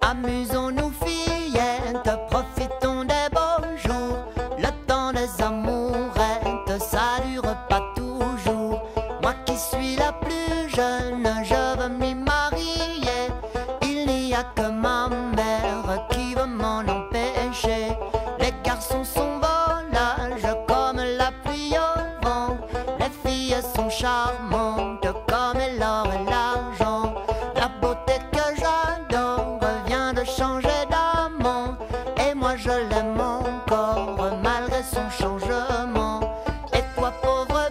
Amusons-nous fillettes, profitons des beaux jours. Le temps des amourettes, ça dure pas toujours. Moi qui suis la plus jeune, je veux m'y marier. Il n'y a que ma mère qui veut m'en empêcher. Les garçons sont volages comme la pluie au vent. Les filles sont charmantes comme l'or et l'argent. La beauté que j'adore vient de changer d'amant. Et moi je l'aime encore malgré son changement. Et toi pauvre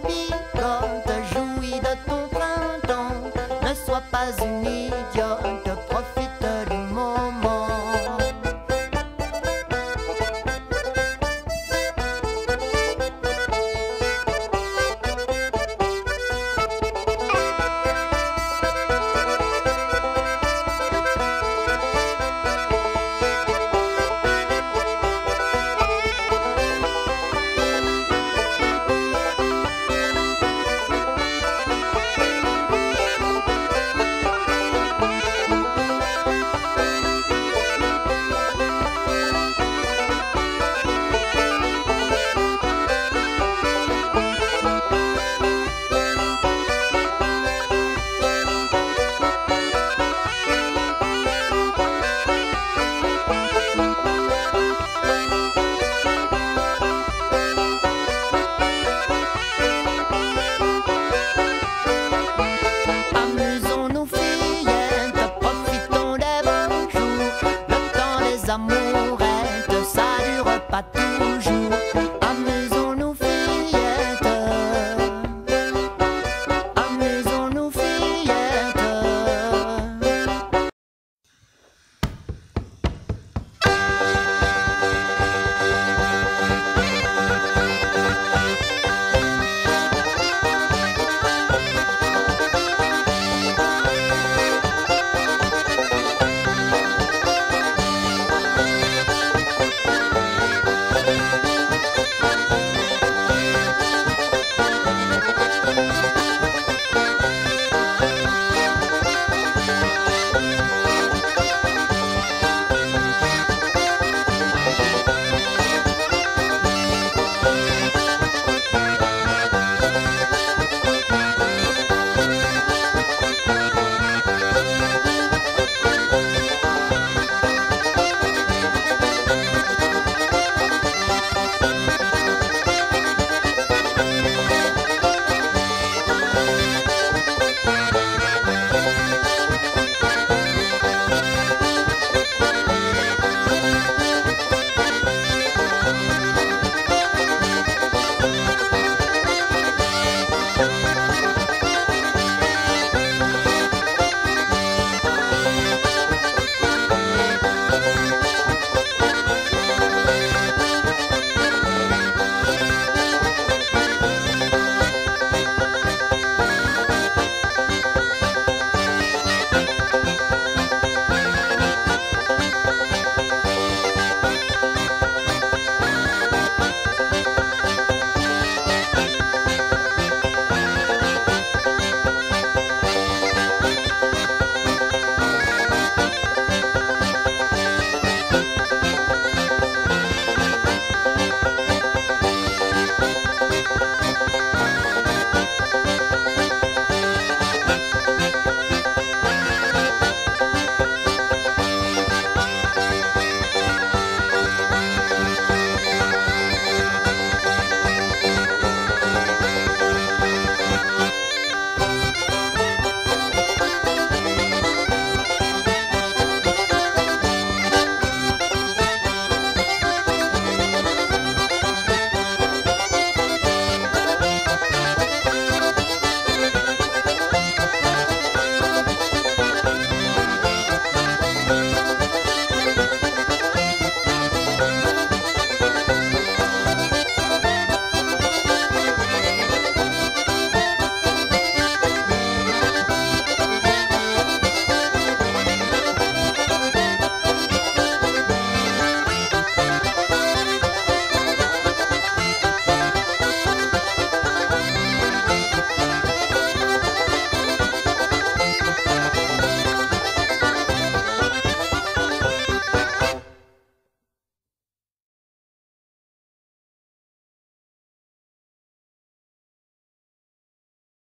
bigote, jouis de ton printemps. Ne sois pas une idiote, profite